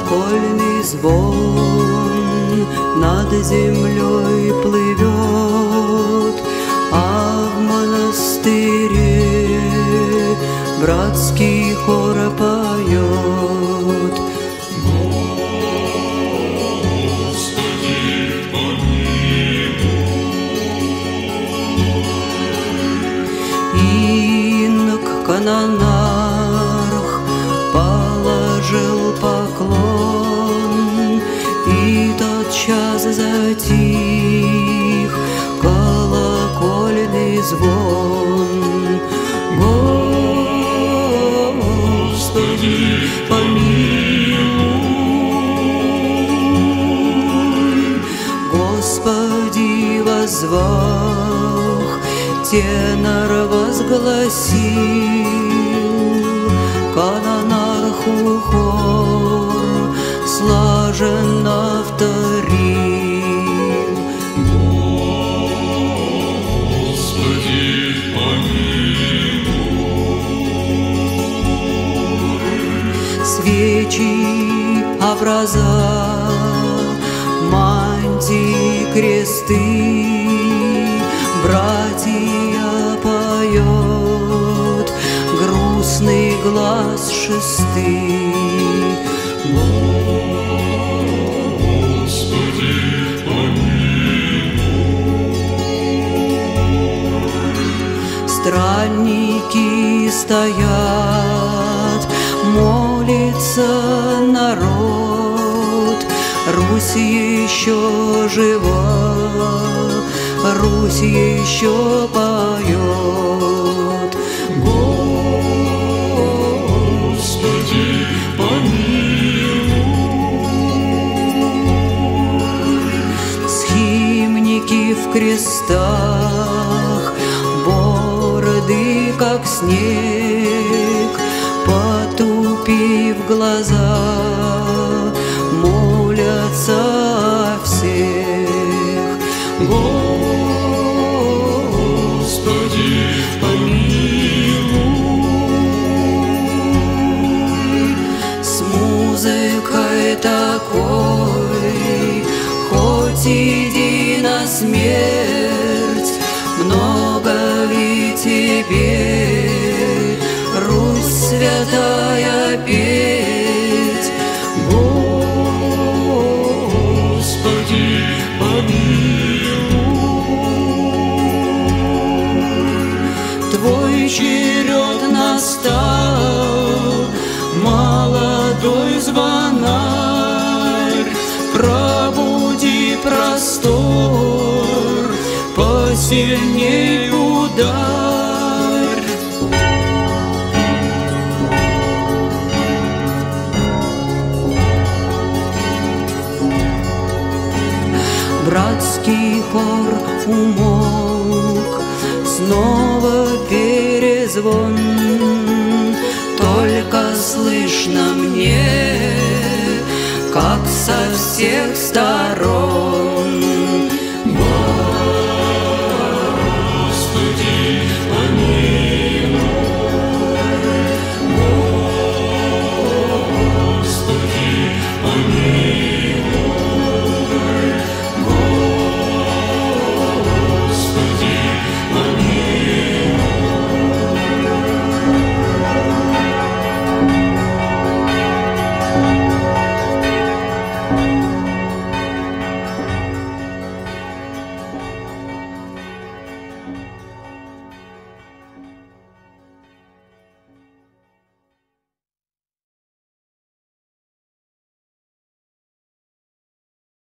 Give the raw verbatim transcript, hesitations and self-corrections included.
колокольный звон над землей плывет, а в монастыре братский хор поет. Канонарх положил поклон, и тотчас затих колокольный звон. Господи, помилуй, Господи, воззвах, тенор возгласил, канонарху хор слаженно вторил. Господи, помилуй. Свечи, образа, мантии, кресты, братья поет, грустный глаз шесты. Господи, помилуй. Странники стоят, молится народ, Русь еще жива, Русь еще поет. Господи, помилуй. Схимники в крестах, бороды как снег, потупив глаза, молятся о всех. Господи, помилуй. С музыкой такой, хоть иди на смерть, много ли тебе, Русь святая, петь? Господи, помилуй. Твой черед настал, молодой звонарь, пробуди простор, посильней ударь. Братский хор умолк, снова перезвон, только слышно мне, как со всех сторон.